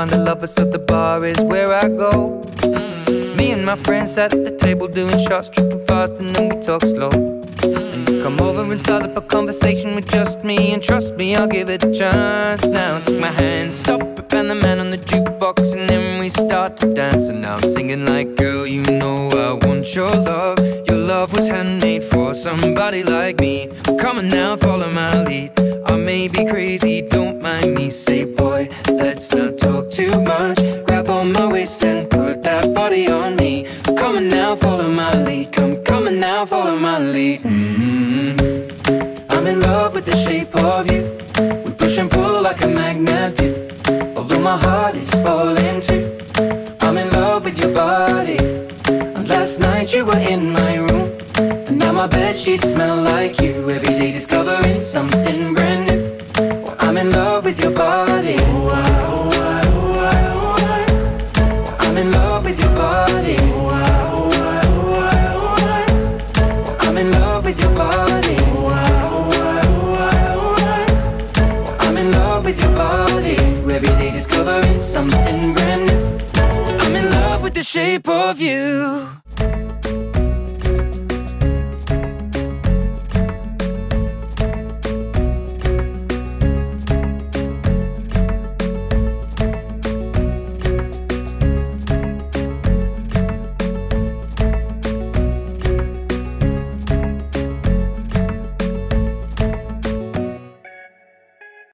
find the lovers, so the bar is where I go. Me and my friends at the table doing shots, tripping fast, and then we talk slow. And you come over and start up a conversation with just me, and trust me, I'll give it a chance. Now take my hand, stop it, and the man on the jukebox, and then we start to dance. And now I'm singing like, girl, you know I want your love. Your love was handmade for somebody like me. Come on now, follow my lead. I may be crazy, don't mind me. Say, boy, let's not talk too much. Grab on my waist and put that body on me. Come on now, follow my lead. Come on now, follow my lead. I'm in love with the shape of you. We push and pull like a magnet do. Although my heart is falling too, I'm in love with your body. And last night you were in my room, and now my bedsheets smell like you. Every day discovering something brand new. Well, I'm in love with your body. I'm in love with your body. I'm in love with your body. I'm in love with your body. Every day discovering something brand new. I'm in love with the shape of you.